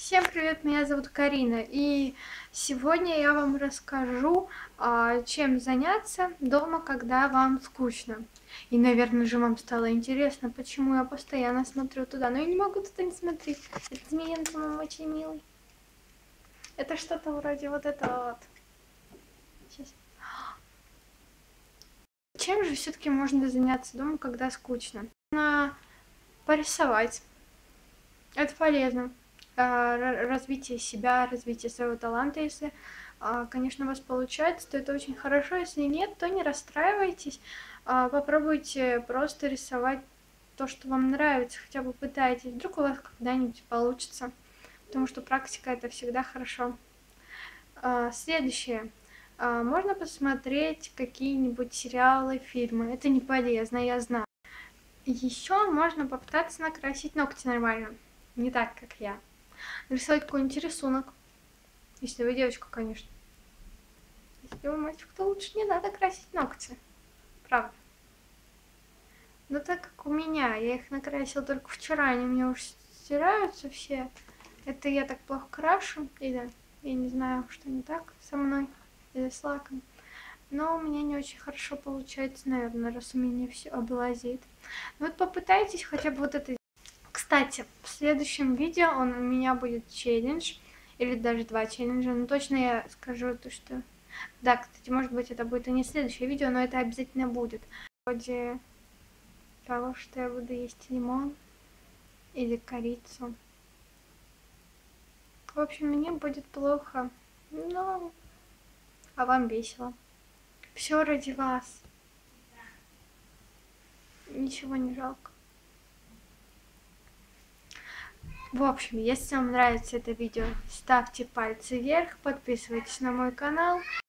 Всем привет, меня зовут Карина, и сегодня я вам расскажу, чем заняться дома, когда вам скучно. И, наверное же, вам стало интересно, почему я постоянно смотрю туда, но я не могу туда не смотреть. Этот змея, по-моему, очень милый. Это что-то вроде вот этого вот. Сейчас. Чем же все-таки можно заняться дома, когда скучно? Можно порисовать. Это полезно. Развитие себя, развитие своего таланта, если, конечно, у вас получается, то это очень хорошо. Если нет, то не расстраивайтесь. Попробуйте просто рисовать то, что вам нравится, хотя бы пытайтесь. Вдруг у вас когда-нибудь получится, потому что практика это всегда хорошо. Следующее. Можно посмотреть какие-нибудь сериалы, фильмы. Это не полезно, я знаю. Еще можно попытаться накрасить ногти нормально. Не так, как я. Нарисовать какой-нибудь рисунок. Если вы девочка, конечно. Если вы мальчик, то лучше не надо красить ногти. Правда. Но так как у меня, я их накрасила только вчера, они у меня уже стираются все. Это я так плохо крашу. Или я не знаю, что не так со мной. Или с лаком. Но у меня не очень хорошо получается, наверное, раз у меня все облазит. Ну вот попытайтесь хотя бы вот это. Кстати, в следующем видео у меня будет челлендж, или даже 2 челленджа, но точно я скажу то, что... Да, кстати, может быть, это будет и не следующее видео, но это обязательно будет. Вроде того, что я буду есть лимон или корицу. В общем, мне будет плохо, но... А вам весело. Все ради вас. Ничего не жалко. В общем, если вам нравится это видео, ставьте пальцы вверх, подписывайтесь на мой канал.